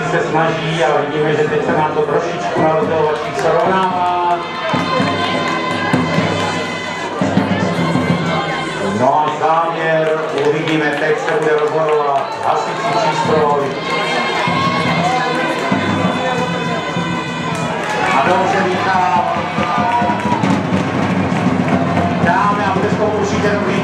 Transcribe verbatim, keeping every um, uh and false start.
se snaží a vidíme, že teď se nám to trošičku na rozdělovačích srovnává. No a závěr uvidíme, teď se bude rozhodovat hasicí přístroj. A dobře vítám. Dámy a bude určitě dobrý